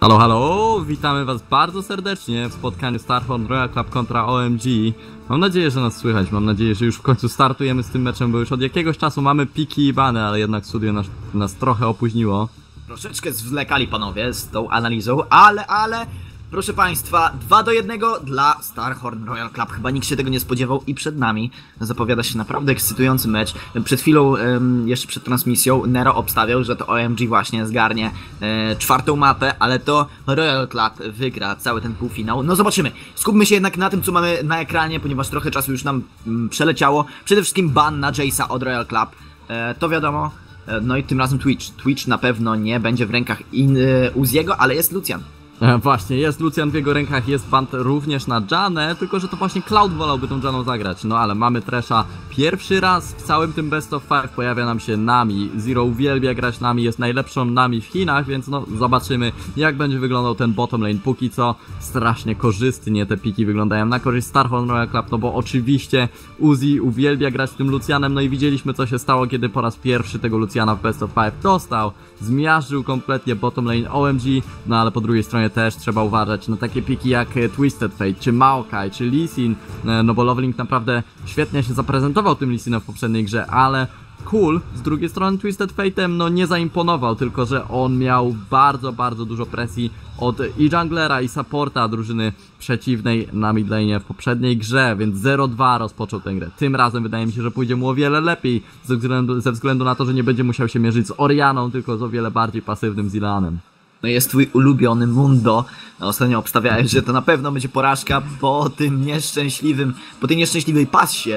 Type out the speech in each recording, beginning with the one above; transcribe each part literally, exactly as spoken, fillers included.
Halo, halo, witamy was bardzo serdecznie w spotkaniu Starhorn Royal Club kontra O M G. Mam nadzieję, że nas słychać, mam nadzieję, że już w końcu startujemy z tym meczem, bo już od jakiegoś czasu mamy piki i bany, ale jednak studio nas, nas trochę opóźniło. Troszeczkę zwlekali panowie z tą analizą, ale, ale... Proszę Państwa, dwa do jednego dla Starhorn Royal Club. Chyba nikt się tego nie spodziewał i przed nami zapowiada się naprawdę ekscytujący mecz. Przed chwilą, jeszcze przed transmisją, Nero obstawiał, że to O M G właśnie zgarnie e, czwartą mapę, ale to Royal Club wygra cały ten półfinał. No zobaczymy. Skupmy się jednak na tym, co mamy na ekranie, ponieważ trochę czasu już nam mm, przeleciało. Przede wszystkim ban na Jace'a od Royal Club. E, to wiadomo. E, no i tym razem Twitch. Twitch na pewno nie będzie w rękach in, e, Uziego, ale jest Lucian. E, właśnie, jest Lucian w jego rękach, jest ban również na Janę, tylko że to właśnie Cloud wolałby tą Janą zagrać. No ale mamy Thrasha pierwszy raz w całym tym Best of Five, pojawia nam się Nami. Zero uwielbia grać Nami, jest najlepszą Nami w Chinach, więc no zobaczymy, jak będzie wyglądał ten bottom lane. Póki co strasznie korzystnie te piki wyglądają na korzyść Starhorn Royal Club, no bo oczywiście Uzi uwielbia grać tym Lucianem, no i widzieliśmy, co się stało, kiedy po raz pierwszy tego Luciana w Best of Five dostał. Zmiażdżył kompletnie bottom lane O M G, no ale po drugiej stronie też trzeba uważać na takie piki jak Twisted Fate, czy Maokai, czy Lee Sin, no bo Lovelink naprawdę świetnie się zaprezentował tym Lee Sinem w poprzedniej grze, ale Cool z drugiej strony Twisted Fate'em no nie zaimponował, tylko że on miał bardzo, bardzo dużo presji od i junglera, i supporta drużyny przeciwnej na midlane w poprzedniej grze, więc zero dwa rozpoczął tę grę. Tym razem wydaje mi się, że pójdzie mu o wiele lepiej, ze względu, ze względu na to, że nie będzie musiał się mierzyć z Orianą, tylko z o wiele bardziej pasywnym Zileanem. No jest twój ulubiony Mundo. Ostatnio obstawiałeś, że to na pewno będzie porażka po tym nieszczęśliwym, po tej nieszczęśliwej passie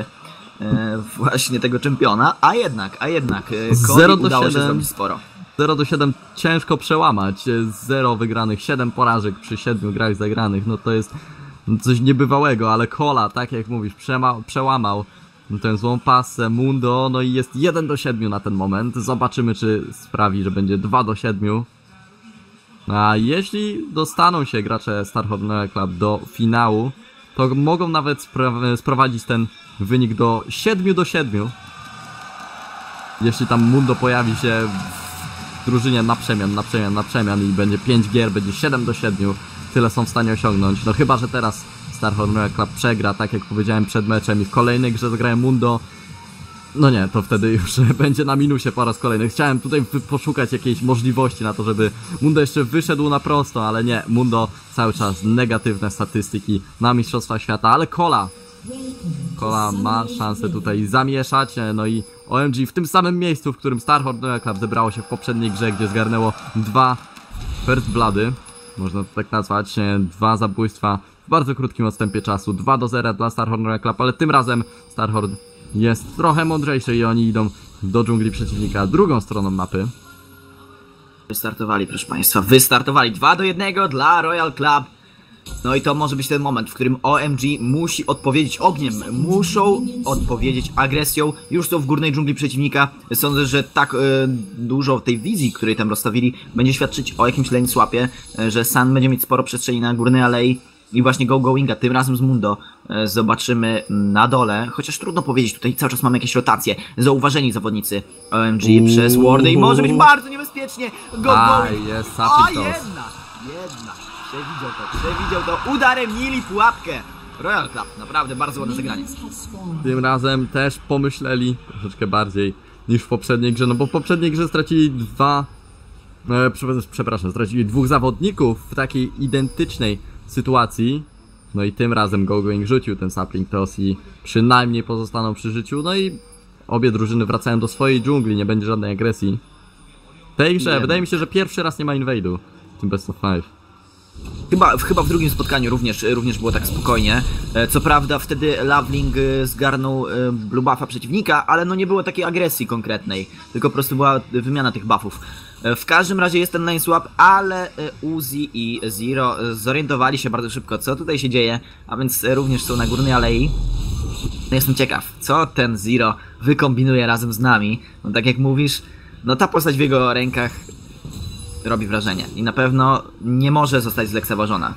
e, właśnie tego czempiona, a jednak, a jednak Cody udało się zrobić sporo. zero do siedem ciężko przełamać, zero wygranych, siedem porażek przy siedmiu grach zagranych, no to jest coś niebywałego, ale Cola, tak jak mówisz, przełamał tę złą pasę Mundo, no i jest jeden do siedmiu na ten moment. Zobaczymy, czy sprawi, że będzie dwa do siedmiu. A jeśli dostaną się gracze Starhorn Royal Club do finału, to mogą nawet spra sprowadzić ten wynik do siedmiu do siedmiu. Jeśli tam Mundo pojawi się w drużynie na przemian, na przemian, na przemian i będzie pięć gier, będzie siedem do siedmiu, tyle są w stanie osiągnąć. No chyba że teraz Starhorn Royal Club przegra, tak jak powiedziałem przed meczem, i w kolejnej grze zagrają Mundo. No nie, to wtedy już będzie na minusie po raz kolejny. Chciałem tutaj poszukać jakiejś możliwości na to, żeby Mundo jeszcze wyszedł na prosto, ale nie, Mundo cały czas negatywne statystyki na Mistrzostwach Świata, ale Cola Cola ma szansę tutaj zamieszać, no i O M G w tym samym miejscu, w którym Starhorn Royal Club zebrało się w poprzedniej grze, gdzie zgarnęło dwa First Bloody, można to tak nazwać, dwa zabójstwa w bardzo krótkim odstępie czasu, dwa do zera dla Starhorn Royal Club, ale tym razem Starhorn jest trochę mądrzejszy i oni idą do dżungli przeciwnika drugą stroną mapy. Wystartowali, proszę Państwa, wystartowali dwa do jednego dla Royal Club. No i to może być ten moment, w którym O M G musi odpowiedzieć ogniem, muszą odpowiedzieć agresją. Już są w górnej dżungli przeciwnika. Sądzę, że tak e, dużo tej wizji, której tam rozstawili, będzie świadczyć o jakimś lane swapie, e, że Sun będzie mieć sporo przestrzeni na górnej alei. I właśnie Go Goinga, tym razem z Mundo, e, zobaczymy na dole. Chociaż trudno powiedzieć, tutaj cały czas mamy jakieś rotacje. Zauważeni zawodnicy O M G Uuu. przez wardy i może być bardzo niebezpiecznie. Go A, Going! jest A jednak, jednak, przewidział to, przewidział to. Udarem mieli pułapkę. Royal Club, naprawdę bardzo ładne zagranie. Tym razem też pomyśleli troszeczkę bardziej niż w poprzedniej grze, no bo w poprzedniej grze stracili dwa... E, przepraszam, stracili dwóch zawodników w takiej identycznej sytuacji. No i tym razem GoGoing rzucił ten sapling toss i przynajmniej pozostaną przy życiu. No i obie drużyny wracają do swojej dżungli, nie będzie żadnej agresji. W tej grze wydaje mi się, że pierwszy raz nie ma invade'u w tym Best of Five. Chyba, chyba w drugim spotkaniu również, również było tak spokojnie. Co prawda wtedy Loveling zgarnął blue buffa przeciwnika, ale no nie było takiej agresji konkretnej, tylko po prostu była wymiana tych buffów. W każdym razie jest ten lane swap, ale Uzi i Zero zorientowali się bardzo szybko, co tutaj się dzieje, a więc również są na górnej alei. Jestem ciekaw, co ten Zero wykombinuje razem z nami. No tak jak mówisz, no ta postać w jego rękach robi wrażenie i na pewno nie może zostać zlekceważona.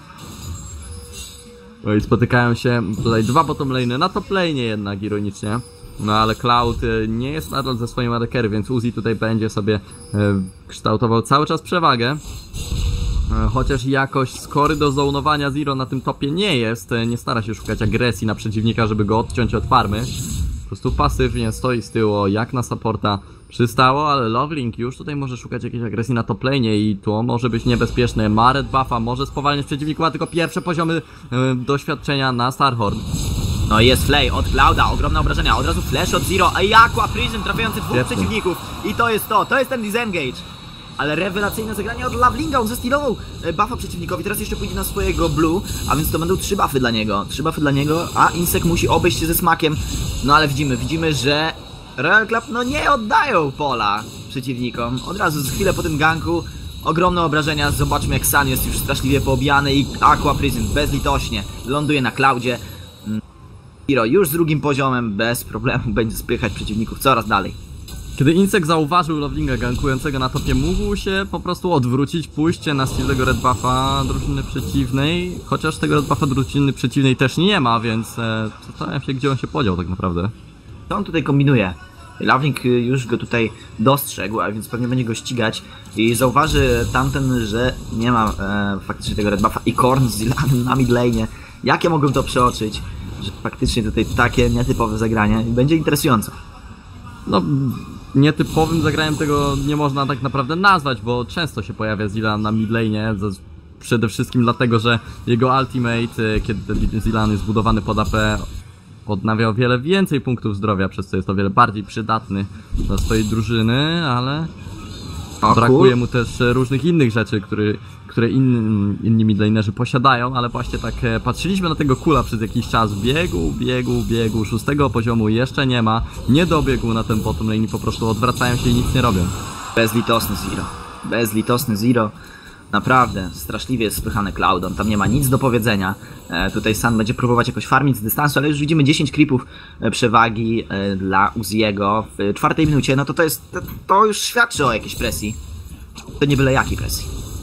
No i spotykają się tutaj dwa bottom lane'y, na top lane'ie jednak ironicznie. No ale Cloud nie jest nadal ze swoim A D carry, więc Uzi tutaj będzie sobie e, kształtował cały czas przewagę. Chociaż jakoś skory do zonowania Zero na tym topie nie jest, nie stara się szukać agresji na przeciwnika, żeby go odciąć od farmy. Po prostu pasywnie stoi z tyłu, jak na supporta przystało, ale Lovelink już tutaj może szukać jakiejś agresji na top lane i to może być niebezpieczne. Ma red buffa, może spowalniać przeciwników, a tylko pierwsze poziomy yy, doświadczenia na Starhorn. No i jest Flay od Clouda, ogromne obrażenia, od razu flash od Zero, a Aqua Prism trafiający dwóch Świetnie. przeciwników. I to jest to, to jest ten disengage. Ale rewelacyjne zagranie od Lovelinga, on zestilował buffa przeciwnikowi, teraz jeszcze pójdzie na swojego blue, a więc to będą trzy buffy dla niego, trzy buffy dla niego, a Insek musi obejść się ze smakiem. No ale widzimy, widzimy, że Royal Club no nie oddają pola przeciwnikom, od razu z chwilę po tym ganku, ogromne obrażenia, zobaczmy jak Sun jest już straszliwie poobijany i Aqua Prism bezlitośnie ląduje na Cloudzie. Zero już z drugim poziomem, bez problemu będzie spychać przeciwników coraz dalej. Kiedy Insek zauważył Lovelinga gankującego na topie, mógł się po prostu odwrócić, pójść na styl tego red buffa drużyny przeciwnej, chociaż tego red buffa drużyny przeciwnej też nie ma, więc e, zastanawiam się, gdzie on się podział tak naprawdę. Co on tutaj kombinuje? Loveling już go tutaj dostrzegł, a więc pewnie będzie go ścigać i zauważy tamten, że nie ma e, faktycznie tego red buffa i Korn z Zilanem na mid lane. Jak ja mogłem to przeoczyć, że faktycznie tutaj takie nietypowe zagranie będzie interesujące. No, nietypowym zagraniem tego nie można tak naprawdę nazwać, bo często się pojawia Zilan na mid lane, przede wszystkim dlatego, że jego ultimate, kiedy Zilan jest zbudowany pod A P, odnawia o wiele więcej punktów zdrowia, przez co jest o wiele bardziej przydatny dla swojej drużyny, ale O, brakuje cool. mu też różnych innych rzeczy, które, które inni, inni midlanerzy posiadają, ale właśnie tak e, patrzyliśmy na tego Kula przez jakiś czas, biegu, biegu, biegu, szóstego poziomu jeszcze nie ma, nie dobiegł na ten bottom lane i po prostu odwracają się i nic nie robią. Bezlitosny Zero. Bezlitosny Zero. Naprawdę, straszliwie jest spychany Cloudon, tam nie ma nic do powiedzenia. E, tutaj Sun będzie próbować jakoś farmić z dystansu, ale już widzimy dziesięć creepów e, przewagi e, dla Uziego w czwartej minucie, no to to jest, to, to już świadczy o jakiejś presji. To nie byle jakiej presji.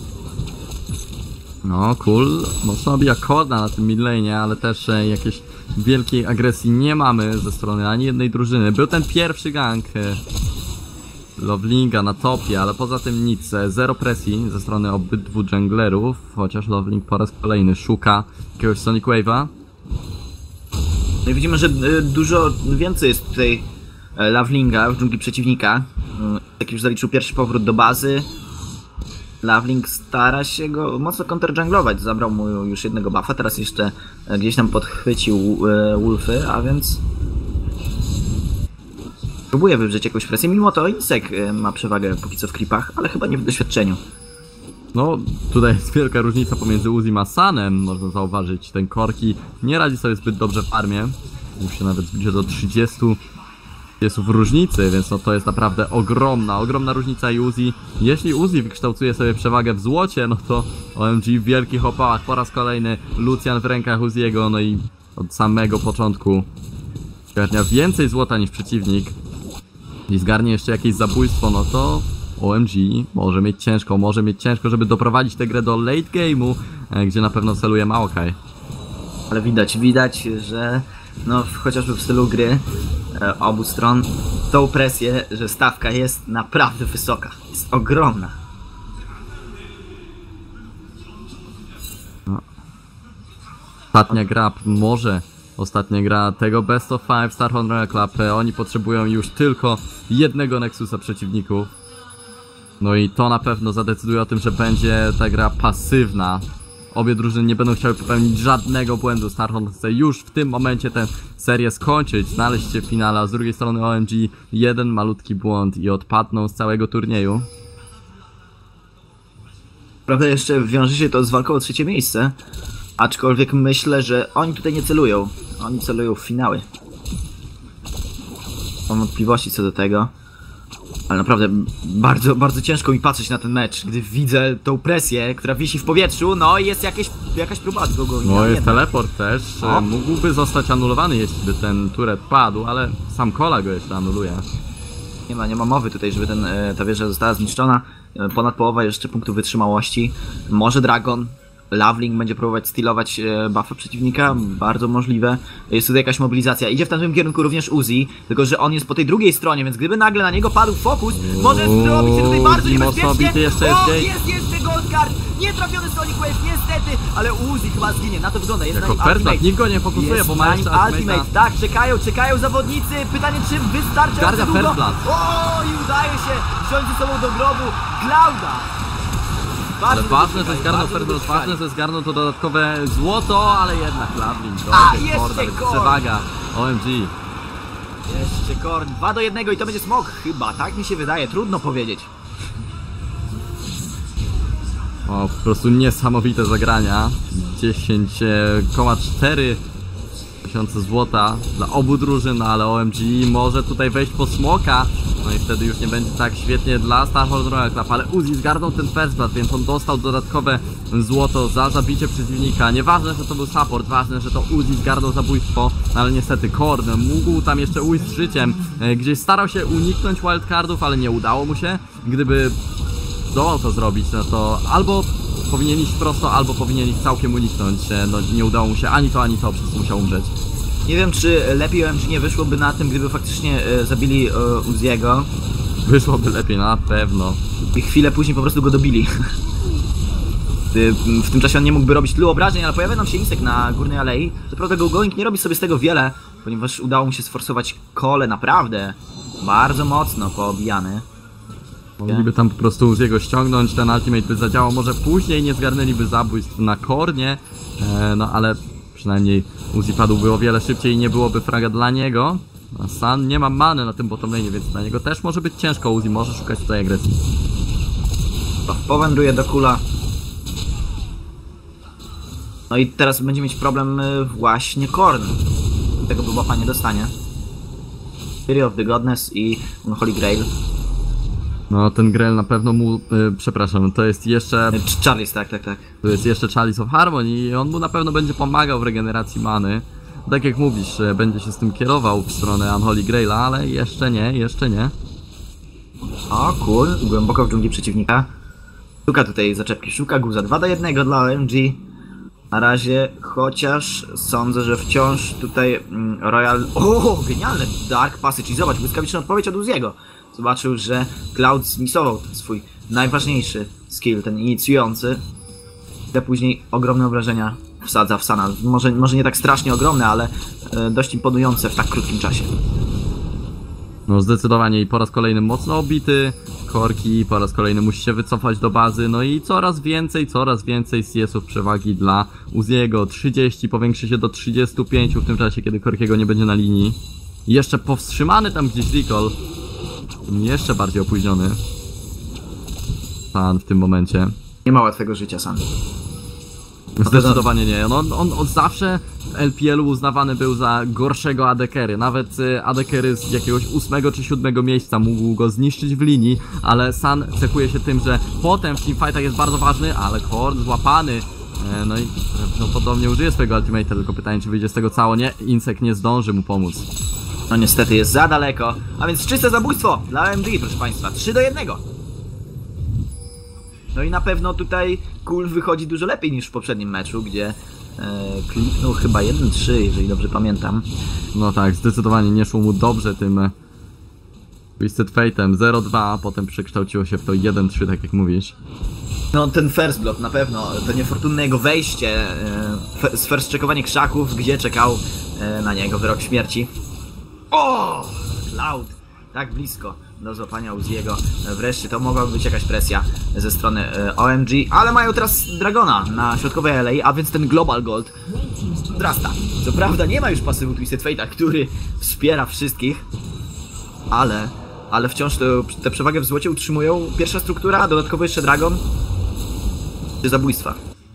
No, Cool mocno obija korda na tym midlane, ale też e, jakiejś wielkiej agresji nie mamy ze strony ani jednej drużyny. Był ten pierwszy gank e, Lovelinga na topie, ale poza tym nic, e, zero presji ze strony obydwu junglerów, chociaż Loveling po raz kolejny szuka jakiegoś Sonic Wave'a. No i widzimy, że e, dużo więcej jest tutaj e, Lovelinga w dżungli przeciwnika. E, jak już zaliczył pierwszy powrót do bazy, Loveling stara się go mocno counterjunglować, zabrał mu już jednego buffa, teraz jeszcze gdzieś tam podchwycił e, Wolfy, a więc próbuje wywrzeć jakąś presję, mimo to Insek e, ma przewagę póki co w creepach, ale chyba nie w doświadczeniu. No, tutaj jest wielka różnica pomiędzy Uzim a Sunem, można zauważyć, ten Korki nie radzi sobie zbyt dobrze w farmie, już się nawet zbliża do trzydziestu jest w różnicy, więc no to jest naprawdę ogromna, ogromna różnica i Uzi, jeśli Uzi wykształcuje sobie przewagę w złocie, no to O M G w wielkich opałach po raz kolejny, Lucian w rękach Uziego, no i od samego początku zgarnia więcej złota niż przeciwnik i zgarnie jeszcze jakieś zabójstwo, no to O M G może mieć ciężko, może mieć ciężko, żeby doprowadzić tę grę do late game'u, gdzie na pewno celuje Maokai. Ale widać, widać, że no chociażby w stylu gry e, obu stron tą presję, że stawka jest naprawdę wysoka, jest ogromna. No. Ostatnia gra, może ostatnia gra tego Best of Five Starhorn Royal Club, oni potrzebują już tylko jednego Nexusa przeciwników. No i to na pewno zadecyduje o tym, że będzie ta gra pasywna. Obie drużyny nie będą chciały popełnić żadnego błędu. Starhorn chce już w tym momencie tę serię skończyć, znaleźć się w finale, a z drugiej strony O M G jeden malutki błąd i odpadną z całego turnieju. Prawda, jeszcze wiąże się to z walką o trzecie miejsce, aczkolwiek myślę, że oni tutaj nie celują, oni celują w finały. Mam wątpliwości co do tego, ale naprawdę bardzo, bardzo ciężko mi patrzeć na ten mecz, gdy widzę tą presję, która wisi w powietrzu, no i jest jakieś, jakaś próba go. No jest teleport też, O. mógłby zostać anulowany, jeśli by ten turret padł, ale sam Kola go jeszcze anuluje. Nie ma, nie ma mowy tutaj, żeby ten, ta wieża została zniszczona. Ponad połowa jeszcze punktów wytrzymałości. Może Dragon, Loveling będzie próbować stylować buffa przeciwnika, bardzo możliwe. Jest tutaj jakaś mobilizacja. Idzie w tamtym kierunku również Uzi, tylko że on jest po tej drugiej stronie, więc gdyby nagle na niego padł fokus, może zrobić się tutaj bardzo Uzi mocno niebezpiecznie. obity, jeszcze jest O, gate. jest jeszcze gold! wildcard, nie trafiony Sonic Wave, niestety, ale Uzi chyba zginie, na to wygląda, jest Jako na nim Ultimate. Nikt go nie fokusuje, jest bo ma na nim jeszcze Ultimate, tak, czekają, czekają zawodnicy, pytanie czy wystarczy Guardia długo. First Blood. O, i udaje się wziąć ze sobą do grobu Clouda. Ale Bardzo ważne, dobrze że zgarnął bardzo Fergus, dobrze ważne, że zgarnął to dodatkowe złoto, ale jednak Lavlin, A, Korn, jeszcze Korn, Korn. przewaga, O M G. Jeszcze Korn, dwa do jednego i to będzie smok chyba, tak mi się wydaje, trudno powiedzieć. O, po prostu niesamowite zagrania. dziesięć koła cztery tysiące złota dla obu drużyn, ale O M G może tutaj wejść po smoka. No i wtedy już nie będzie tak świetnie dla Starhorn Royal Club, ale Uzi zgarnął ten first blood, więc on dostał dodatkowe złoto za zabicie przeciwnika. Nieważne, że to był support, ważne, że to Uzi zgarnął zabójstwo, ale niestety Korn mógł tam jeszcze ujść z życiem. Gdzieś starał się uniknąć wildcardów, ale nie udało mu się. Gdyby zdołał to zrobić, no to albo powinien iść prosto, albo powinien iść całkiem uniknąć. No nie udało mu się ani to, ani to, przez co musiał umrzeć. Nie wiem, czy lepiej O M G nie wyszłoby na tym, gdyby faktycznie e, zabili e, Uziego. Wyszłoby lepiej, na pewno. I chwilę później po prostu go dobili. W tym czasie on nie mógłby robić tylu obrażeń, ale pojawia nam się Insek na górnej alei. Co prawda Go-Going nie robi sobie z tego wiele, ponieważ udało mu się sforsować kole naprawdę bardzo mocno poobijany. Mogliby tam po prostu z jego ściągnąć, ten ultimate by zadziałał, może później nie zgarnęliby zabójstw na Kornie, e, no ale przynajmniej Uzi padłby o wiele szybciej i nie byłoby fraga dla niego. A San nie ma many na tym bottom lane, więc dla niego też może być ciężko, Uzi może szukać tutaj agresji. Powędruje do kula. No i teraz będzie mieć problem właśnie Korn. Tego bubufa nie dostanie. Fury of the Godness i Unholy Grail. No ten Grail na pewno mu, y, przepraszam, to jest jeszcze... Charlies, tak, tak, tak. To jest jeszcze Chalice of Harmony i on mu na pewno będzie pomagał w regeneracji many. Tak jak mówisz, będzie się z tym kierował w stronę Unholy Graila, ale jeszcze nie, jeszcze nie. O, cool, głęboko w dżungli przeciwnika. Szuka tutaj zaczepki, szuka guza. dwa do jednego dla O M G. Na razie, chociaż sądzę, że wciąż tutaj mm, Royal... O, genialne Dark Passage i zobacz, błyskawiczna odpowiedź od Uziego. Zobaczył, że Cloud zmisował ten swój najważniejszy skill, ten inicjujący. Chwilę później ogromne obrażenia wsadza w Sana. Może, może nie tak strasznie ogromne, ale e, dość imponujące w tak krótkim czasie. No zdecydowanie i po raz kolejny mocno obity. Korki po raz kolejny musi się wycofać do bazy. No i coraz więcej, coraz więcej C S ów przewagi dla Uziego. trzydzieści powiększy się do trzydziestu pięciu w tym czasie, kiedy Korkiego nie będzie na linii. Jeszcze powstrzymany tam gdzieś recall. Jeszcze bardziej opóźniony San w tym momencie. Nie ma łatwego życia, San. Zdecydowanie nie. No, on, on od zawsze w L P L-u uznawany był za gorszego A D carry. Nawet y, A D carry z jakiegoś ósmego czy siódmego miejsca mógł go zniszczyć w linii, ale San cechuje się tym, że potem w teamfightach jest bardzo ważny, ale Korn złapany. E, no i prawdopodobnie użyje swojego ultimate'a, tylko pytanie, czy wyjdzie z tego cało. Nie, Insek nie zdąży mu pomóc. No niestety jest za daleko, a więc czyste zabójstwo dla O M G, proszę państwa, trzy do jednego. No i na pewno tutaj Kul wychodzi dużo lepiej niż w poprzednim meczu, gdzie e, kliknął chyba jeden trzy, jeżeli dobrze pamiętam. No tak, zdecydowanie nie szło mu dobrze tym e, Twisted Fate'em zero dwa, a potem przekształciło się w to jeden trzy, tak jak mówisz. No ten first block na pewno, to niefortunne jego wejście, e, first checkowanie krzaków, gdzie czekał e, na niego wyrok śmierci. O! Cloud! Tak blisko do złapania Uziego. Wreszcie to mogłaby być jakaś presja ze strony e, O M G, ale mają teraz Dragona na środkowej L A, a więc ten Global Gold wzrasta. Co prawda nie ma już pasywu Twisted Fate'a, który wspiera wszystkich, ale, ale wciąż tę przewagę w złocie utrzymują. Pierwsza struktura, a dodatkowo jeszcze Dragon. Zabójstwa.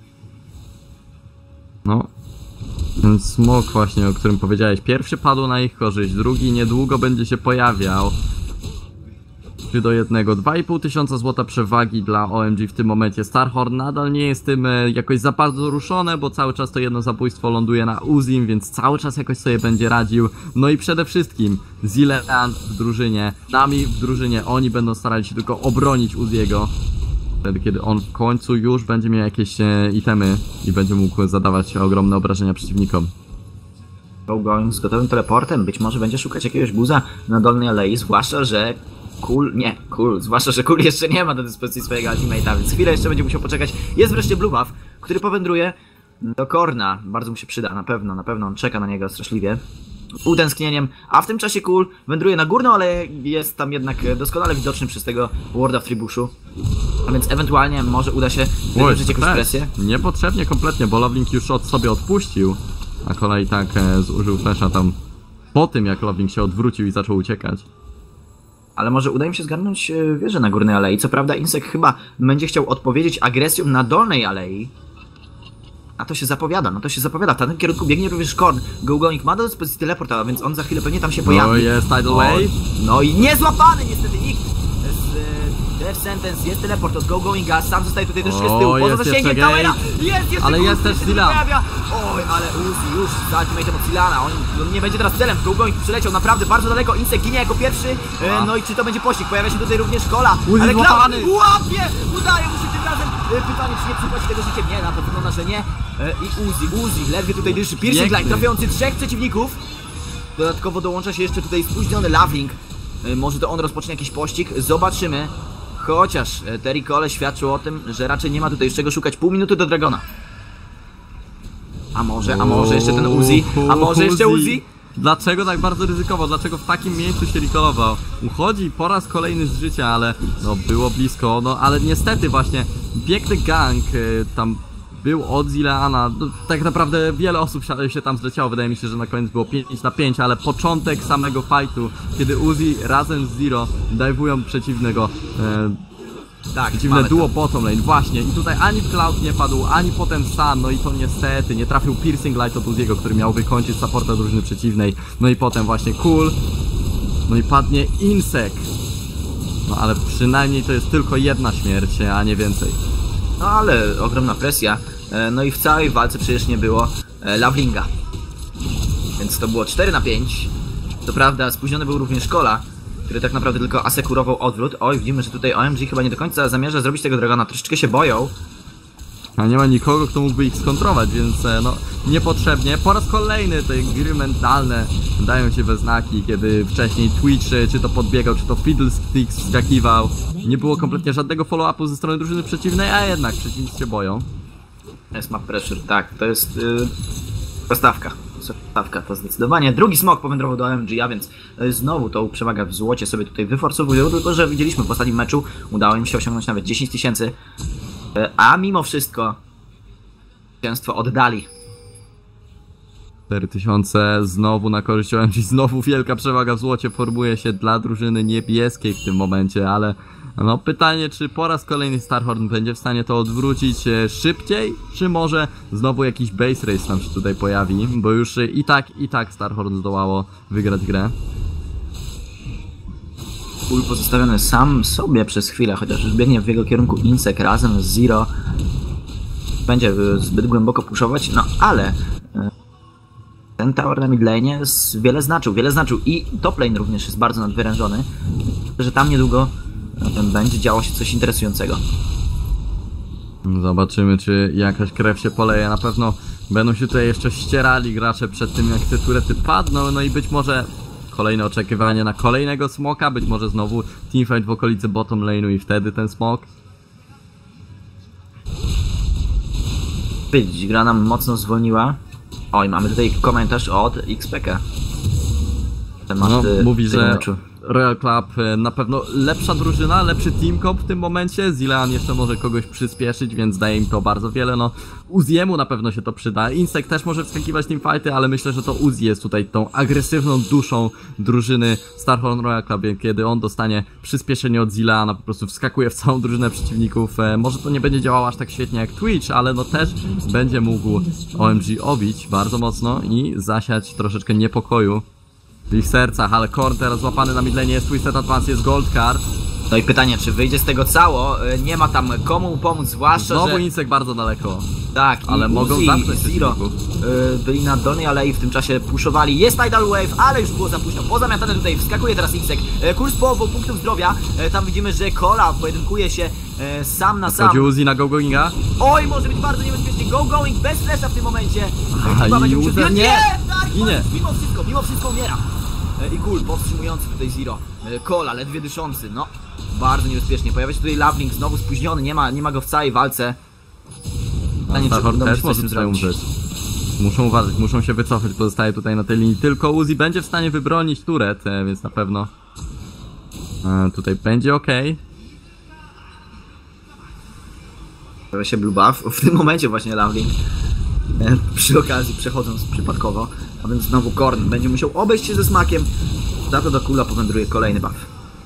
No. Ten smok właśnie, o którym powiedziałeś, pierwszy padł na ich korzyść, drugi niedługo będzie się pojawiał. trzy do jednego, dwa i pół tysiąca złota przewagi dla O M G w tym momencie. Starhorn nadal nie jest tym e, jakoś za bardzo ruszone, bo cały czas to jedno zabójstwo ląduje na Uzim, więc cały czas jakoś sobie będzie radził. No i przede wszystkim Zilean w drużynie, Nami w drużynie, oni będą starali się tylko obronić Uziego. Wtedy, kiedy on w końcu już będzie miał jakieś e, itemy i będzie mógł zadawać ogromne obrażenia przeciwnikom. Go going z gotowym teleportem, być może będzie szukać jakiegoś guza na dolnej alei, zwłaszcza, że Cool, nie, Cool, zwłaszcza, że Cool jeszcze nie ma do dyspozycji swojego ultimate'a, więc chwilę jeszcze będzie musiał poczekać. Jest wreszcie Blue Buff, który powędruje do Korna. Bardzo mu się przyda, na pewno, na pewno on czeka na niego straszliwie. Utęsknieniem, a w tym czasie Cool wędruje na górną, ale jest tam jednak doskonale widoczny przez tego Warda w Tribuszu. A więc ewentualnie może uda się wywrzeć jakąś presję. Niepotrzebnie kompletnie, bo Loveling już od sobie odpuścił, a kolej tak e, zużył flasha tam po tym, jak Loveling się odwrócił i zaczął uciekać. Ale może uda im się zgarnąć wieżę na górnej alei. Co prawda Insek chyba będzie chciał odpowiedzieć agresją na dolnej alei. A to się zapowiada, no to się zapowiada. W tym kierunku biegnie również Korn. GoGoing ma do dyspozycji teleporta, a więc on za chwilę pewnie tam się pojawi. No jest Tidal O, Wave. No i nie złapany niestety nikt z e, Death Sentence. Jest teleport od GoGoinga, sam zostaje tutaj troszkę z tyłu. O, Poza jest zasięgiem jeszcze Towera. Gate. Jest jeszcze Ale Uzi, jest też się Zilan. pojawia. Oj, ale Uzi już z ultimatem od Zilana. On, on nie będzie teraz celem. GoGoing przyleciał naprawdę bardzo daleko. Insek ginie jako pierwszy. E, no i czy to będzie pościg? Pojawia się tutaj również Kola. Uzi Ale złapany. Cloud łapie! Udaje mu się tym razem. E, pytanie, czy nie przypłaci tego życiem? Nie, na to wygląda, że nie. E, I Uzi, Uzi, ledwie tutaj dyszy. Piercing Piękny. line trafiający trzech przeciwników. Dodatkowo dołącza się jeszcze tutaj spóźniony Loveling. E, może to on rozpocznie jakiś pościg. Zobaczymy. Chociaż e, Terry Cole świadczył o tym, że raczej nie ma tutaj już czego szukać. Pół minuty do Dragona. A może, a może jeszcze ten Uzi? A może jeszcze Uzi? Dlaczego tak bardzo ryzykował? Dlaczego w takim miejscu się recallował? Uchodzi po raz kolejny z życia, ale no było blisko, no ale niestety właśnie piękny gang y, tam był od Zileana. No, tak naprawdę wiele osób się, się tam zleciało, wydaje mi się, że na koniec było pięć na pięć, ale początek samego fightu, kiedy Uzi razem z Zero dive'ują przeciwnego y, Tak, dziwne duo bottom lane, właśnie. I tutaj ani Cloud nie padł, ani potem Sun, no i to niestety nie trafił Piercing Light od Uziego, który miał wykończyć supporta drużyny przeciwnej. No i potem właśnie Cool, no i padnie Insek. No ale przynajmniej to jest tylko jedna śmierć, a nie więcej. No ale ogromna presja. E, no i w całej walce przecież nie było e, Lovelinga. Więc to było cztery na pięć. To prawda, spóźniony był również Kola, który tak naprawdę tylko asekurował odwrót. Oj, widzimy, że tutaj O M G chyba nie do końca zamierza zrobić tego Dragona. Troszeczkę się boją. A nie ma nikogo, kto mógłby ich skontrować, więc e, no niepotrzebnie. Po raz kolejny te gry mentalne dają się we znaki, kiedy wcześniej Twitch czy to podbiegał, czy to Fiddlesticks wskakiwał. Nie było kompletnie żadnego follow-upu ze strony drużyny przeciwnej, a jednak przeciwnicy się boją. Jest map pressure, tak, to jest yy, postawka. Stawka to zdecydowanie. Drugi smok powędrował do O M G, a więc znowu tą przewagę w złocie sobie tutaj wyforsowują, tylko że widzieliśmy w ostatnim meczu, udało im się osiągnąć nawet dziesięć tysięcy, a mimo wszystko zwycięstwo oddali. cztery tysiące znowu na korzyść O M G, znowu wielka przewaga w złocie formuje się dla drużyny niebieskiej w tym momencie, ale no pytanie, czy po raz kolejny Starhorn będzie w stanie to odwrócić e, szybciej, czy może znowu jakiś base race nam się tutaj pojawi, bo już e, i tak, i tak Starhorn zdołało wygrać grę. Cool pozostawiony sam sobie przez chwilę, chociaż już biegnie w jego kierunku Insek razem z Zero. Będzie zbyt głęboko puszować, no ale e, ten tower na midlane wiele znaczył, wiele znaczył i top lane również jest bardzo nadwyrężony, że tam niedługo będzie działo się coś interesującego. Zobaczymy, czy jakaś krew się poleje. Na pewno będą się tutaj jeszcze ścierali gracze przed tym, jak te turety padną. No i być może kolejne oczekiwanie na kolejnego smoka. Być może znowu teamfight w okolicy bottom lane'u i wtedy ten smok. Widzisz, gra nam mocno zwolniła. Oj, mamy tutaj komentarz od X P K. Temat No, mówi, że meczu. Royal Club na pewno lepsza drużyna, lepszy team comp w tym momencie. Zilean jeszcze może kogoś przyspieszyć, więc daje im to bardzo wiele. No, Uziemu na pewno się to przyda. Insek też może wskakiwać teamfighty, ale myślę, że to Uzi jest tutaj tą agresywną duszą drużyny Starhorn Royal Club, kiedy on dostanie przyspieszenie od Zileana, po prostu wskakuje w całą drużynę przeciwników. E, może to nie będzie działało aż tak świetnie jak Twitch, ale no też będzie mógł O M G obić bardzo mocno i zasiać troszeczkę niepokoju w ich sercach, ale Korn teraz złapany na midlane, jest Twisted Advance, jest Gold Card. No i pytanie, czy wyjdzie z tego cało? Nie ma tam komu pomóc, zwłaszcza, Znowu że... Insek bardzo daleko. Tak, ale i mogą Uzi, zamknąć Zero yy, byli na dolnej alei, w tym czasie puszowali. Jest Tidal Wave, ale już było za późno. Pozamiatane tutaj, wskakuje teraz Insek. Yy, kurs połową punktów zdrowia. Yy, tam widzimy, że Kola pojedynkuje się yy, sam na sam. Chodzi Uzi na GoGoinga. Oj, może być bardzo niebezpiecznie. Go going bez flesza w tym momencie. Yy, A, chyba i będzie musiał Uzi- zbierać- nie! Nie! Tak, Ginie. mimo wszystko, mimo wszystko umiera. i Cool powstrzymujący tutaj Zero. Cola ledwie dyszący, no bardzo niebezpiecznie. Pojawia się tutaj Loveling, znowu spóźniony, nie ma, nie ma go w całej walce. No, Starhorn też może tutaj umrzeć. Muszą uważać, muszą się wycofać, pozostaje tutaj na tej linii. Tylko Uzi będzie w stanie wybronić turet, więc na pewno e, tutaj będzie ok. Pojawia się Blue Buff, w tym momencie właśnie Loveling. E, przy okazji przechodząc przypadkowo, a więc znowu Korn będzie musiał obejść się ze smakiem. Za to do Coola powędruje kolejny buff.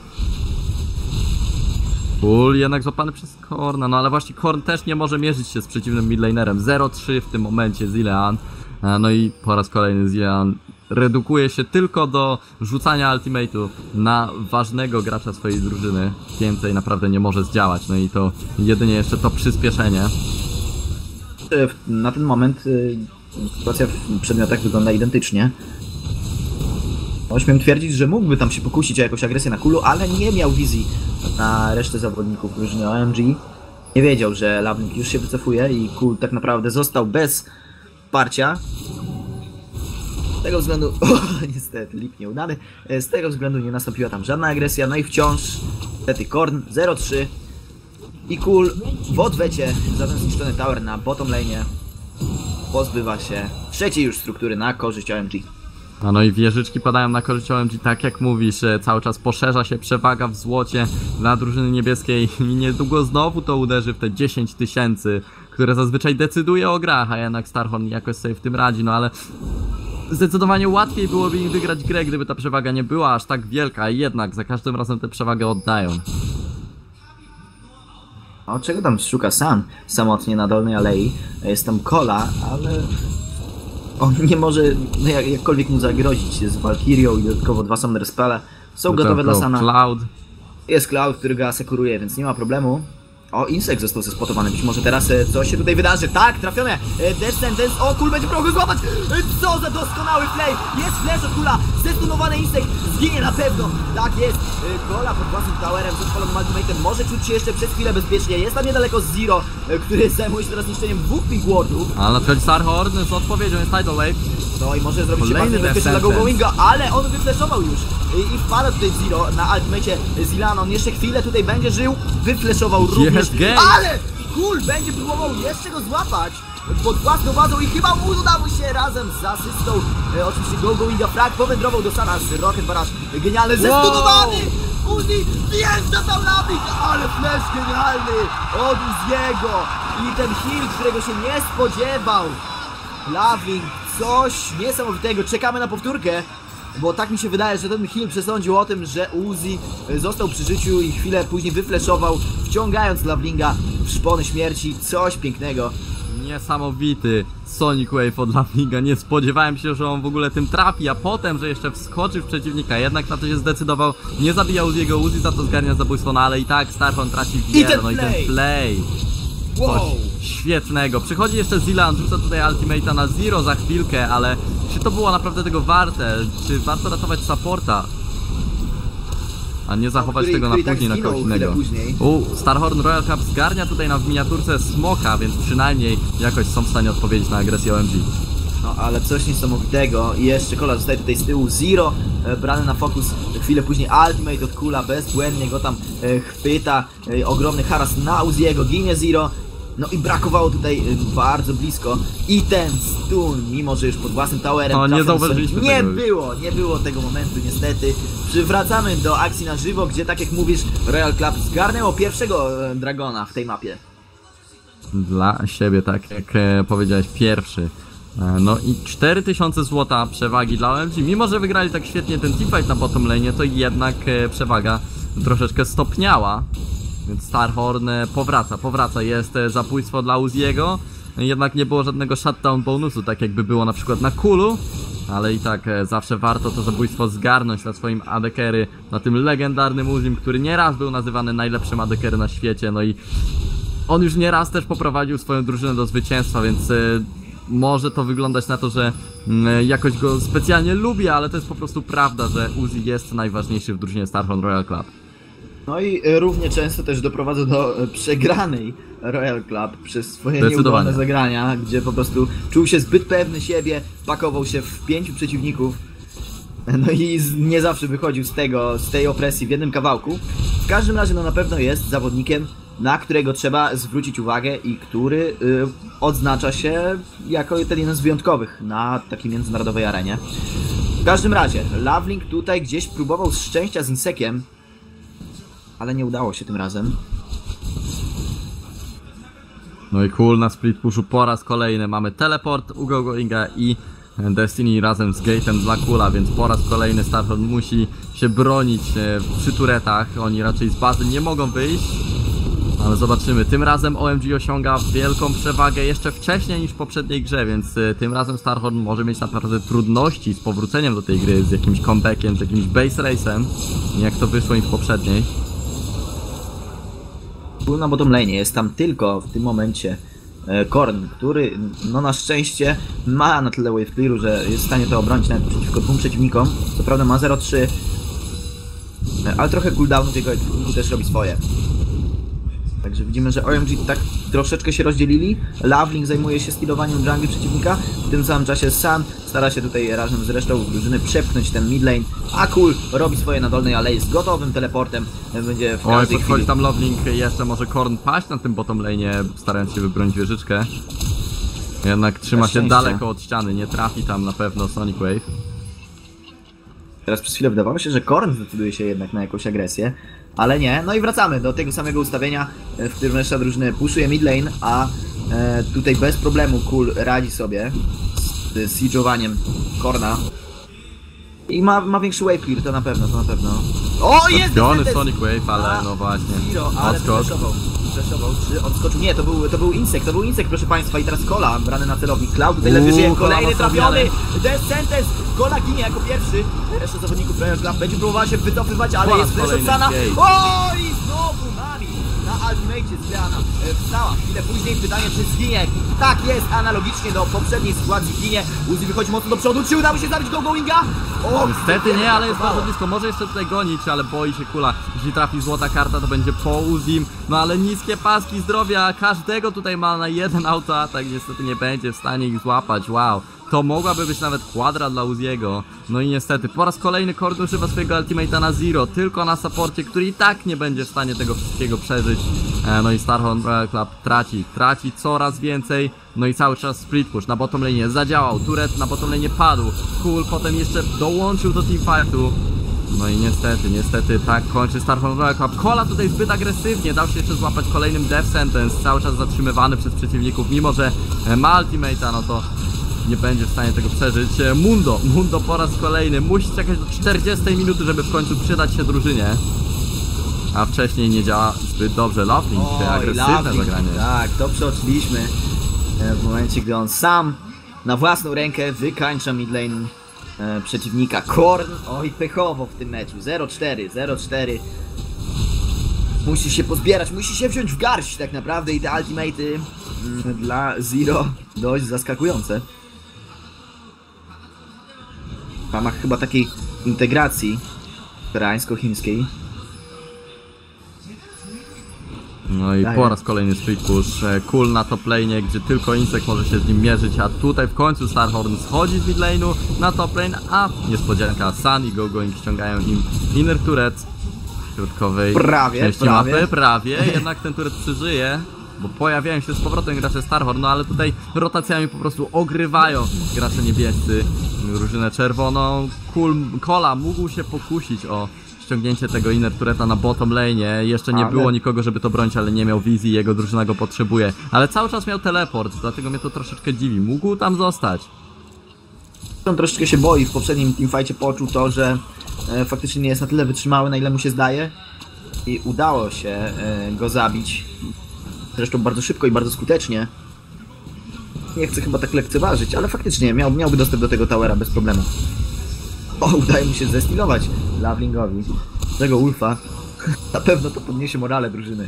Cool jednak złapany przez Korna, no ale właśnie Korn też nie może mierzyć się z przeciwnym midlanerem. zero trzy w tym momencie Zilean. No i po raz kolejny Zilean redukuje się tylko do rzucania ultimate'u na ważnego gracza swojej drużyny. Więcej naprawdę nie może zdziałać, no i to jedynie jeszcze to przyspieszenie. Na ten moment sytuacja w przedmiotach wygląda identycznie. Śmiem twierdzić, że mógłby tam się pokusić o jakąś agresję na Coolu, ale nie miał wizji na resztę zawodników drużyny O M G. Nie wiedział, że Loveling już się wycofuje i Cool tak naprawdę został bez wsparcia. Z tego względu... O, niestety, lip nieudany. Z tego względu nie nastąpiła tam żadna agresja, no i wciąż niestety Korn zero trzy i Cool w odwecie za ten zniszczony tower na bottom lane pozbywa się trzeciej już struktury na korzyść O M G. A no i wieżyczki padają na korzyść O M G, tak jak mówisz, cały czas poszerza się przewaga w złocie dla drużyny niebieskiej i niedługo znowu to uderzy w te dziesięć tysięcy, które zazwyczaj decyduje o grach, a jednak Starhorn jakoś sobie w tym radzi, no ale zdecydowanie łatwiej byłoby im wygrać grę, gdyby ta przewaga nie była aż tak wielka, a jednak za każdym razem tę przewagę oddają. O czego tam szuka Sun samotnie na dolnej alei? Jest tam Cola, ale... on nie może no jak, jakkolwiek mu zagrozić z Valkyrią i dodatkowo dwa Summoner Spelle są To gotowe dla Sana. Cloud. Jest Cloud, który go asekuruje, więc nie ma problemu. O, Insect został zespotowany, być może teraz e, coś się tutaj wydarzy. Tak, trafione! E, Descendence, o, Cool będzie próbował go złapać! E, co za doskonały play! Jest flash od Coola, zestunowany Insect, zginie na pewno! Tak jest, e, Cola pod własnym towerem, z odpalonym ultimatem, może czuć się jeszcze przez chwilę bezpiecznie. Jest tam niedaleko Zero, e, który zajmuje się teraz niszczeniem dwóch Pink Wardów. A nadchodzi Starhorn z odpowiedzią, jest Tidal Wave. No i może zrobić się Kolejny bardzo niebezpieczny dla Descendence. GoGoWinga, ale on wyflashował już i, i wpada tutaj Zero na ultimate Zilana. On jeszcze chwilę tutaj będzie żył, wyflashował również, Jest gej. ale Cool będzie próbował jeszcze go złapać pod własną bazą i chyba udało się razem z asystą. E, oczywiście GoGoWinga frag powędrował do Sana z Rocket Barrage. Genialny, zestunowany! Uzi wjeżdża tam Loveling, ale flash genialny od Uziego i ten heal, którego się nie spodziewał. Loveling, coś niesamowitego. Czekamy na powtórkę, bo tak mi się wydaje, że ten heal przesądził o tym, że Uzi został przy życiu i chwilę później wyflashował, wciągając Lovelinga w szpony śmierci. Coś pięknego. Niesamowity Sonic Wave od Lovelinga, nie spodziewałem się, że on w ogóle tym trafi, a potem, że jeszcze wskoczy w przeciwnika, jednak na to się zdecydował, nie zabijał Uziego, Uzi za to zgarnia zabójstwo, no ale i tak Starhorn traci wiele, no i ten play. Wow. Coś świetnego. Przychodzi jeszcze Zilean, rzuca tutaj ultimate'a na Zero za chwilkę, ale czy to było naprawdę tego warte? Czy warto ratować supporta? A nie zachować który, tego na który później, tak na kogoś zginął innego. później. U, Starhorn Royal Cup zgarnia tutaj na w miniaturce smoka, więc przynajmniej jakoś są w stanie odpowiedzieć na agresję O M G. No ale coś niesamowitego i jeszcze Cola zostaje tutaj z tyłu. Zero e, brany na fokus, chwilę później ultimate od Coola, bezbłędnie go tam e, chwyta, e, ogromny haras na Uziego, ginie Zero. No i brakowało tutaj e, bardzo blisko i ten stun, mimo że już pod własnym towerem O, nie trafiony zauważyliśmy Sonic. Nie tego już. było, nie było tego momentu niestety. Przywracamy do akcji na żywo, gdzie tak jak mówisz, Royal Club zgarnęło pierwszego e, Dragona w tej mapie. Dla siebie, tak jak e, powiedziałeś, pierwszy. E, no i cztery tysiące złota przewagi dla O M G. Mimo że wygrali tak świetnie ten teamfight na bottom lane, to jednak e, przewaga troszeczkę stopniała. Więc Starhorn e, powraca, powraca. Jest e, zabójstwo dla Uziego. Jednak nie było żadnego shutdown bonusu, tak jakby było na przykład na Coolu. Ale i tak e, zawsze warto to zabójstwo zgarnąć na swoim A D carry, na tym legendarnym Uzim, który nieraz był nazywany najlepszym A D carry na świecie. No i on już nieraz też poprowadził swoją drużynę do zwycięstwa, więc e, może to wyglądać na to, że e, jakoś go specjalnie lubię, ale to jest po prostu prawda, że Uzi jest najważniejszy w drużynie Starhorn Royal Club. No i e, równie często też doprowadza do e, przegranej Royal Club przez swoje nieudolne zagrania, gdzie po prostu czuł się zbyt pewny siebie, pakował się w pięciu przeciwników. No i z, nie zawsze wychodził z tego, z tej opresji w jednym kawałku. W każdym razie no na pewno jest zawodnikiem, na którego trzeba zwrócić uwagę i który y, odznacza się jako ten jeden z wyjątkowych na takiej międzynarodowej arenie. W każdym razie, Loveling tutaj gdzieś próbował z szczęścia z Insekiem, ale nie udało się tym razem. No i cool na split pushu po raz kolejny mamy teleport u GoGoinga i Destiny razem z gate'em dla Kula, więc po raz kolejny Starhorn musi się bronić przy turetach. Oni raczej z bazy nie mogą wyjść, ale zobaczymy. Tym razem O M G osiąga wielką przewagę jeszcze wcześniej niż w poprzedniej grze, więc tym razem Starhorn może mieć naprawdę trudności z powróceniem do tej gry, z jakimś comebackiem, z jakimś base race'em, jak to wyszło im w poprzedniej. Kul na bottom lane jest tam tylko w tym momencie Korn, który no na szczęście ma na tyle wave clearu, że jest w stanie to obronić nawet przeciwko dwóm przeciwnikom. Co prawda ma zero trzy, ale trochę cooldownu tego ekwipunku też robi swoje. Także widzimy, że O M G tak troszeczkę się rozdzielili. Loveling zajmuje się skillowaniem jungle przeciwnika. W tym samym czasie Sun stara się tutaj razem z resztą drużyny przepchnąć ten mid lane. A Kul robi swoje na dolnej alei z gotowym teleportem. Będzie w Oj, każdej podchodzi chwili. tam Loveling, jeszcze może Korn paść na tym bottom lane'ie, starając się wybronić wieżyczkę. Jednak trzyma się daleko od ściany, nie trafi tam na pewno Sonic Wave. Teraz przez chwilę wydawało się, że Korn zdecyduje się jednak na jakąś agresję, ale nie. No i wracamy do tego samego ustawienia, w którym reszta drużyny pushuje mid lane, a e, tutaj bez problemu Kul radzi sobie z, z siege'owaniem Korna. I ma, ma większy wave clear, to na pewno, to na pewno. O, jest! Odbiony Sonic Wave, ale no właśnie. Zero, ale flashował, flashował, czy odskoczył? Nie, to był, to był Insekt, to był Insekt, proszę państwa, i teraz Kola, brany na celownik. Cloud tutaj ledwie żyje, kolejny trafiony, Death Sentence, Kola ginie jako pierwszy. Reszta zawodników Royal Club będzie próbowała się wycofywać, ale Po jest raz flash od kolejny Sana. gate. O, i znowu Nami na ultimate Zleana wstała. Chwilę później pytanie, czy zginie. Tak jest, analogicznie do poprzedniej sytuacji ginie. Uzi wychodzi mocno do przodu, czy udało się zabić GoGoinga? O, niestety nie, ale jest bardzo blisko, może jeszcze tutaj gonić, ale boi się Kula. Jeśli trafi złota karta, to będzie po Uzim. No ale niskie paski zdrowia, każdego tutaj ma na jeden autoatak, niestety nie będzie w stanie ich złapać, wow. To mogłaby być nawet kwadra dla Uziego. No i niestety, po raz kolejny Korn używa swojego ultimate'a na Zero, tylko na supporcie, który i tak nie będzie w stanie tego wszystkiego przeżyć. E, no i Starhorn Royal Club traci, traci coraz więcej. No i cały czas split push na bottom lane zadziałał, turret na bottom lane padł. Cool potem jeszcze dołączył do teamfightu. No i niestety, niestety tak kończy Starhorn Royal Club. Kola tutaj zbyt agresywnie, dał się jeszcze złapać kolejnym Death Sentence, cały czas zatrzymywany przez przeciwników, mimo że ma ultimate'a, no to nie będzie w stanie tego przeżyć. Mundo, Mundo po raz kolejny musi czekać do czterdziestej minuty, żeby w końcu przydać się drużynie. A wcześniej nie działa zbyt dobrze. Loveling, agresywne Loveling, zagranie. tak, to przeoczyliśmy w momencie, gdy on sam na własną rękę wykańcza midlane e, przeciwnika. Korn, oj pechowo w tym meczu, zero cztery, zero cztery. Musi się pozbierać, musi się wziąć w garść tak naprawdę i te ultimate'y mm, dla Zero dość zaskakujące. W ramach chyba takiej integracji koreańsko-chińskiej. No i Daję. po raz kolejny split push. Cool na top lane, gdzie tylko Insect może się z nim mierzyć, a tutaj w końcu Starhorn schodzi z mid lane'u na top lane, a niespodzianka, Sun i GoGoing ściągają im inner turret środkowej Prawie, części prawie. mapy, prawie, jednak ten turret przeżyje, bo pojawiają się z powrotem gracze Starhorn, no ale tutaj rotacjami po prostu ogrywają gracze niebiescy drużynę czerwoną. Cool, Kola mógł się pokusić o ściągnięcie tego inner turreta na bottom lane. Jeszcze nie Ale... było nikogo, żeby to bronić, ale nie miał wizji, jego drużyna go potrzebuje. Ale cały czas miał teleport, dlatego mnie to troszeczkę dziwi. Mógł tam zostać. On troszeczkę się boi, w poprzednim teamfightie poczuł to, że e, faktycznie nie jest na tyle wytrzymały, na ile mu się zdaje. I udało się e, go zabić. Zresztą bardzo szybko i bardzo skutecznie. Nie chcę chyba tak lekceważyć, ale faktycznie miał, miałby dostęp do tego towera bez problemu. O, udaje mu się zestilować Lovelingowi tego Ulfa. Na pewno to podniesie morale drużyny.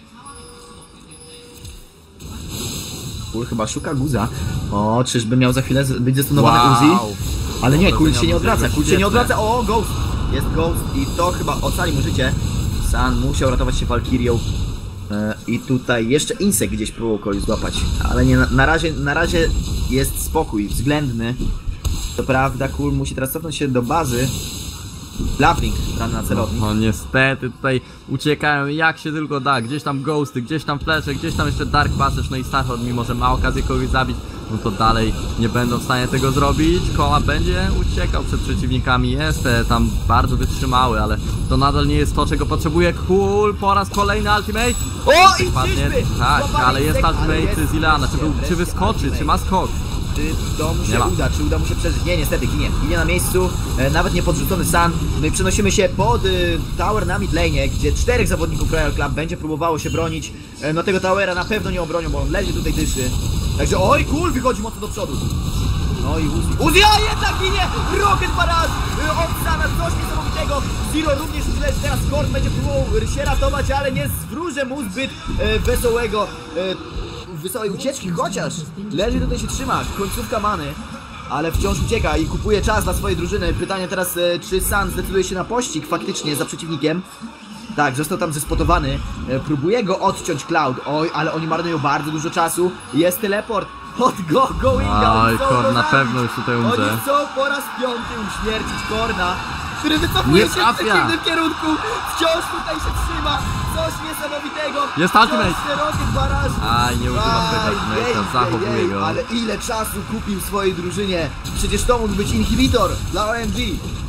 Kul chyba szuka guza. O, czyżby miał za chwilę być zestunowany Wow. Uzi? Ale nie, Kul się nie odwraca, Kul się Świetne. nie odwraca. O, Ghost! Jest Ghost i to chyba ocali mu życie. Sun musiał ratować się Valkyrią. E, I tutaj jeszcze Insekt gdzieś próbował kogoś złapać. Ale nie, na, na razie, na razie jest spokój względny. To prawda, Kul musi teraz cofnąć się do bazy. Loveling, rany na celownik. No niestety tutaj uciekają jak się tylko da, gdzieś tam ghosty, gdzieś tam flesze, gdzieś tam jeszcze Dark Passage, no i Starhorn, mimo że ma okazję kogoś zabić, no to dalej nie będą w stanie tego zrobić. Kola będzie uciekał przed przeciwnikami, jest e, tam bardzo wytrzymały, ale to nadal nie jest to, czego potrzebuje. Kul, po raz kolejny ultimate. O, i Padnie, czyżby! tak, Złapany ale jest insekt, ale ultimate jest z Ileana, czy, był, wreszcie, czy wyskoczy, wreszcie czy ma skok? Czy to mu Nie się ma. uda, czy uda mu się przeżyć? Nie, niestety ginie. Ginie na miejscu, e, nawet nie podrzucony Sun. No i przenosimy się pod e, tower na mid lane, gdzie czterech zawodników Royal Club będzie próbowało się bronić. E, no tego towera na pewno nie obronią, bo on leży tutaj dyszy. Także oj, Kul wychodzi mocno do przodu. No i Uzi. Uzi, a jednak ginie! Rocket Barrage e, od Sana, coś niesamowitego. Zero również już leży, teraz Kord będzie próbował się ratować, ale nie zwróżę mu zbyt e, wesołego... E, wesołej ucieczki, chociaż leży tutaj się trzyma, końcówka many, ale wciąż ucieka i kupuje czas dla swojej drużyny. Pytanie teraz, e, czy Sun zdecyduje się na pościg faktycznie za przeciwnikiem. Tak, został tam zespotowany, e, próbuje go odciąć Cloud, oj, ale oni marnują bardzo dużo czasu. Jest teleport od Go Goinga. Oj, Kord na pewno już tutaj umrze. Oni chcą po raz piąty uśmiercić Korna, który wycofuje Nie się w trafia. przeciwnym kierunku, wciąż tutaj się trzyma, coś niesamowitego. Jest ultimate. Wciąż Rocket Barrage. Aj, nie używam tego Aj, ultimate'a, jej, zachowuję jej, go. ale ile czasu kupił swojej drużynie? Przecież to mógł być inhibitor dla O M G.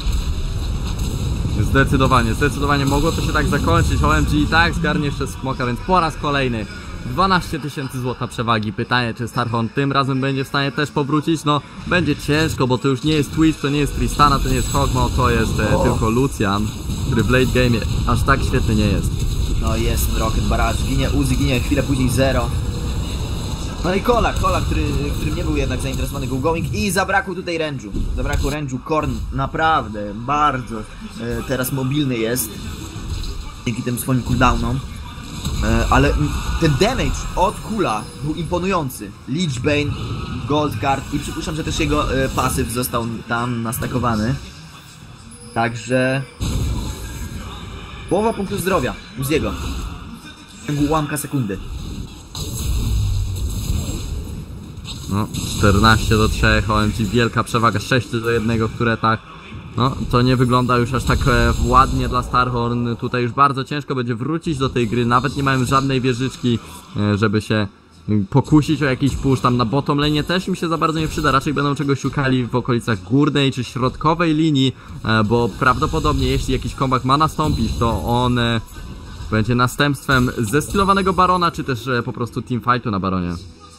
Zdecydowanie, zdecydowanie mogło to się tak zakończyć. O M G i tak zgarnie jeszcze smoka, więc po raz kolejny dwanaście tysięcy złota przewagi. Pytanie, czy Starhorn tym razem będzie w stanie też powrócić? No, będzie ciężko, bo to już nie jest Twitch, to nie jest Tristana, to nie jest Hogmo, to jest e, tylko Lucian, który w late game aż tak świetny nie jest. No jest ten Rocket Barrage, ginie Uzi, ginie chwilę później Zero. No i Kola, Kola, który, którym nie był jednak zainteresowany Go Going i zabrakło tutaj range'u. Zabrakło range'u, Korn naprawdę bardzo e, teraz mobilny jest dzięki tym swoim cooldownom. E, ale m, ten damage od Kula był imponujący. Lich Bane, Gold Card i przypuszczam, że też jego e, pasyw został tam nastakowany. Także połowa punktu zdrowia Uziego w ciągu ułamka sekundy. No, czternaście do trzech, O M G wielka przewaga, sześć do jednego w turetach. No, to nie wygląda już aż tak e, ładnie dla Starhorn. Tutaj już bardzo ciężko będzie wrócić do tej gry. Nawet nie mają żadnej wieżyczki, e, żeby się e, pokusić o jakiś push. Tam na bottom lane też im się za bardzo nie przyda. Raczej będą czegoś szukali w okolicach górnej czy środkowej linii, e, bo prawdopodobnie jeśli jakiś comeback ma nastąpić, to on e, będzie następstwem zestylowanego Barona, czy też e, po prostu teamfightu na Baronie.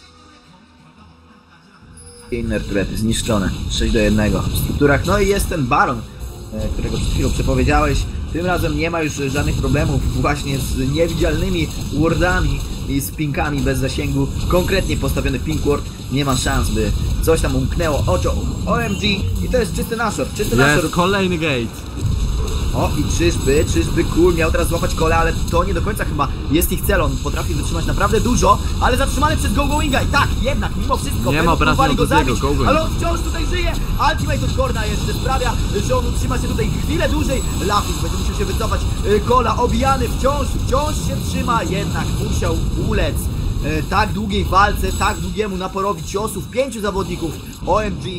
Inner turety zniszczone, sześć do jednego w strukturach. No i jest ten Baron, e, którego przed chwilą przepowiedziałeś. Tym razem nie ma już żadnych problemów właśnie z niewidzialnymi wardami i z pinkami bez zasięgu. Konkretnie postawiony pink ward nie ma szans, by coś tam umknęło oczom O M G i to jest czysty nashor, czysty nashor. Jest kolejny gate. O i czyżby, czyżby Kul miał teraz złapać Kole, ale to nie do końca chyba jest ich cel. On potrafi wytrzymać naprawdę dużo, ale zatrzymany przez Go Goinga i tak, jednak, mimo wszystko, Nie będą ma obrażeń próbowali go od Uziego, zabić, Go Going. ale on wciąż tutaj żyje. Ultimate od Korna jeszcze sprawia, że on utrzyma się tutaj chwilę dłużej. Lapis będzie musiał się wycofać. Y, Kola obijany wciąż, wciąż się trzyma, jednak musiał ulec y, tak długiej walce, tak długiemu naporowi ciosów pięciu zawodników O M G.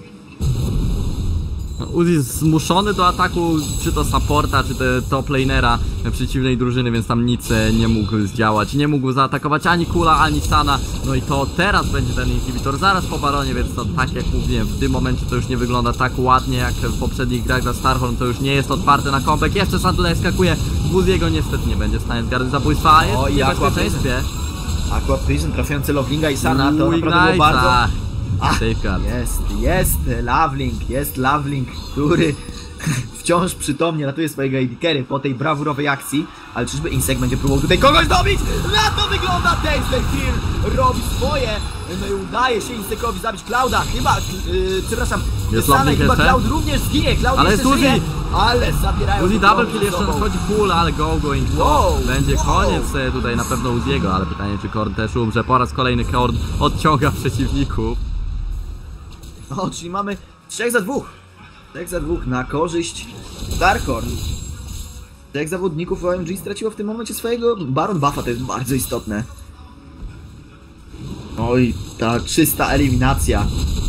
Uzi jest zmuszony do ataku, czy to supporta, czy to top lanera przeciwnej drużyny, więc tam nic nie mógł zdziałać. Nie mógł zaatakować ani Kula, ani Sana. No i to teraz będzie ten inhibitor zaraz po Baronie, więc to tak jak mówiłem, w tym momencie to już nie wygląda tak ładnie jak w poprzednich grach dla Starhorn. To już nie jest otwarte na comeback. Jeszcze Sun tutaj skakuje. Uziego niestety nie będzie w stanie zgarnąć zabójstwa, a jest O, w i niebezpieczeństwie. Aqua Prison trafiający Lovelinga i Sana, to Uuu, naprawdę było Ignite, bardzo... a, Ach, safeguard. jest, jest Loveling, jest Loveling, który wciąż przytomnie ratuje swojego A D carry po tej brawurowej akcji. Ale czyżby Insect będzie próbował tutaj kogoś dobić? Na to wygląda Taste Hill, robi swoje. No i udaje się Insectowi zabić Clouda. Chyba, yy, przepraszam, Jest Sana, Loveling chyba jeszcze? Cloud również zginie. Cloud Ale jeszcze jest Uzi. żyje, ale zabierają Uzi go double ze kill, jeszcze sobą. nadchodzi Kul, ale Go Going. Wow, Będzie wow. koniec e, tutaj na pewno Uziego, ale pytanie, czy Korn też umrze. Po raz kolejny Korn odciąga przeciwników. O, czyli mamy trzech za dwóch. trzech za dwóch na korzyść Starhorn. Trzech zawodników O M G straciło w tym momencie swojego Baron buffa, to jest bardzo istotne. Oj, ta czysta eliminacja.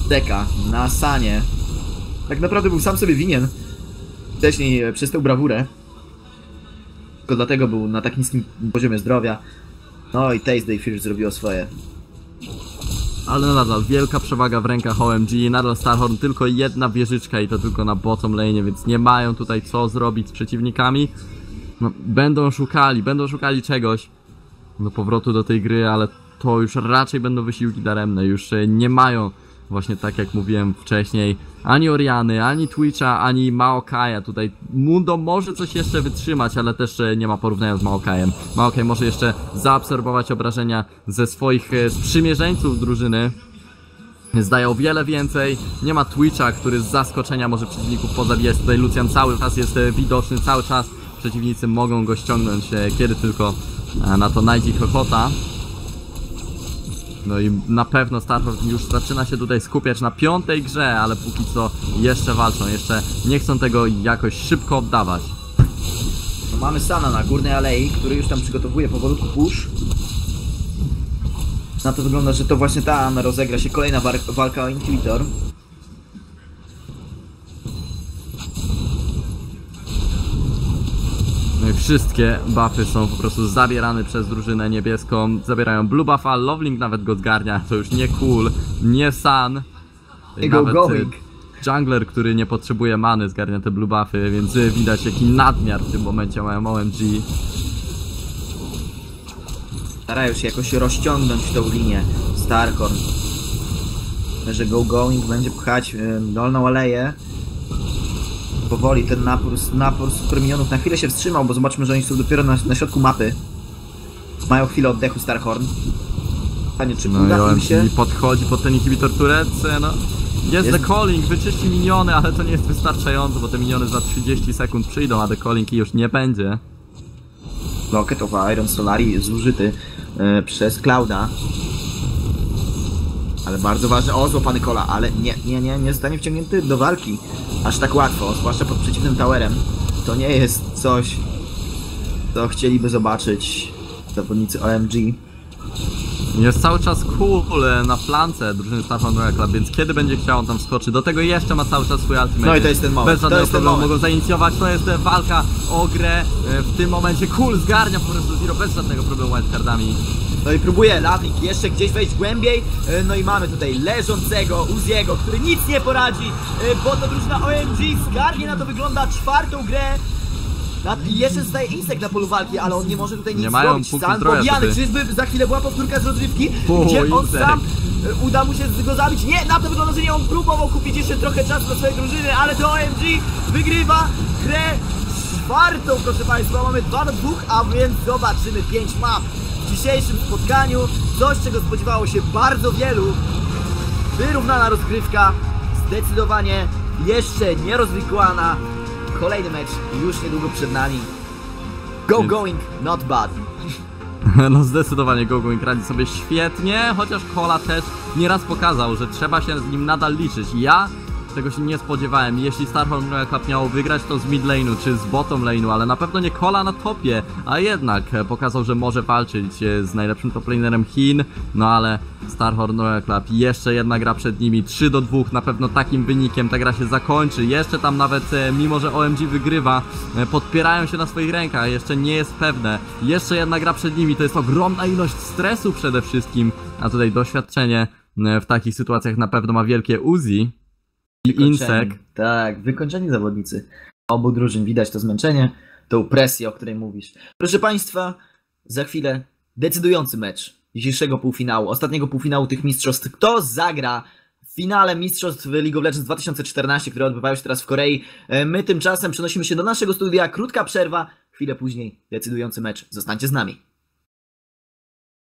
Teka na Sanie. Tak naprawdę był sam sobie winien wcześniej przez tę brawurę. Tylko dlatego był na tak niskim poziomie zdrowia. No i Taste Fish zrobiło swoje. Ale nadal wielka przewaga w rękach O M G, nadal Starhorn tylko jedna wieżyczka i to tylko na bottom lane, więc nie mają tutaj co zrobić z przeciwnikami. No, będą szukali, będą szukali czegoś do powrotu do tej gry, ale to już raczej będą wysiłki daremne, już nie mają właśnie tak jak mówiłem wcześniej ani Oriany, ani Twitcha, ani Maokaja. Tutaj Mundo może coś jeszcze wytrzymać, ale też nie ma porównania z Maokajem. Maokaj może jeszcze zaabsorbować obrażenia ze swoich sprzymierzeńców drużyny. Zdaje o wiele więcej. Nie ma Twitcha, który z zaskoczenia może przeciwników pozabijać. Tutaj Lucian cały czas jest widoczny, cały czas przeciwnicy mogą go ściągnąć, kiedy tylko na to najdzie ich ochota. No i na pewno Starhorn już zaczyna się tutaj skupiać na piątej grze, ale póki co jeszcze walczą, jeszcze nie chcą tego jakoś szybko oddawać. No mamy Sana na górnej alei, który już tam przygotowuje powolutku push. Na to wygląda, że to właśnie tam rozegra się kolejna walka o Inquisitor. No i wszystkie buffy są po prostu zabierane przez drużynę niebieską. Zabierają blue buffa, Lovelink nawet go zgarnia. To już nie cool, nie Sun. I go going. Jungler, który nie potrzebuje many, zgarnia te blue buffy, więc widać jaki nadmiar w tym momencie mają O M G. Starają się jakoś rozciągnąć tą linię Starhorn. Że go going będzie pchać dolną aleję. Powoli ten napór, napór super minionów na chwilę się wstrzymał, bo zobaczmy, że oni są dopiero na, na środku mapy. Mają chwilę oddechu Starhorn. Panie, czy no uda im się? Podchodzi pod ten inhibitor turret, no. Jest, jest the calling, wyczyści miniony, ale to nie jest wystarczająco, bo te miniony za trzydzieści sekund przyjdą, a the calling już nie będzie. Locket of Iron Solari zużyty yy, przez Clouda. Ale bardzo ważne, o złapany Kola, ale nie, nie, nie, nie zostanie wciągnięty do walki aż tak łatwo, zwłaszcza pod przeciwnym towerem. To nie jest coś, co chcieliby zobaczyć zawodnicy O M G. Jest cały czas cool na flance drużyny Starhorn Royal Club, więc kiedy będzie chciał on tam skoczyć, do tego jeszcze ma cały czas swój ultimate. No i to jest ten moment, bez żadnego to jest problemu ten moment. mogą zainicjować, to jest walka o grę w tym momencie. Cool zgarnia po prostu Zero bez żadnego problemu wildcardami. No i próbuje Lovelink jeszcze gdzieś wejść głębiej. No i mamy tutaj leżącego Uziego, który nic nie poradzi, bo to drużyna O M G zgarnie, na to wygląda czwartą grę. I jeszcze zostaje Insekt na polu walki, ale on nie może tutaj nic nie mają zrobić. Sam pobijany, czyżby za chwilę była powtórka z rozrywki, Uu, gdzie on Insekt. sam uda mu się go zabić. Nie, na to wygląda, że nie, on próbował kupić jeszcze trochę czasu dla swojej drużyny, ale to O M G wygrywa grę czwartą, proszę Państwa. Mamy dwa do dwóch, a więc zobaczymy pięć map w dzisiejszym spotkaniu. Coś, czego spodziewało się bardzo wielu. Wyrównana rozgrywka, zdecydowanie jeszcze nierozwikłana. Kolejny mecz już niedługo przed nami. Go going, not bad. No zdecydowanie Go Going radzi sobie świetnie, chociaż Kola też nieraz pokazał, że trzeba się z nim nadal liczyć. Ja tego się nie spodziewałem. Jeśli Starhorn Royal Club miało wygrać, to z mid lane'u czy z bottom lane'u, ale na pewno nie Kola na topie, a jednak pokazał, że może walczyć z najlepszym top lanerem Chin, no ale Starhorn Royal Club, jeszcze jedna gra przed nimi, trzy do dwóch, na pewno takim wynikiem ta gra się zakończy. Jeszcze tam nawet, mimo że O M G wygrywa, podpierają się na swoich rękach, jeszcze nie jest pewne. Jeszcze jedna gra przed nimi, to jest ogromna ilość stresu przede wszystkim, a tutaj doświadczenie w takich sytuacjach na pewno ma wielkie Uzi. I Insekt. Tak, wykończeni zawodnicy obu drużyn. Widać to zmęczenie, tą presję, o której mówisz. Proszę Państwa, za chwilę decydujący mecz dzisiejszego półfinału, ostatniego półfinału tych mistrzostw. Kto zagra w finale mistrzostw League of Legends dwa tysiące czternaście, które odbywają się teraz w Korei? My tymczasem przenosimy się do naszego studia. Krótka przerwa, chwilę później decydujący mecz. Zostańcie z nami.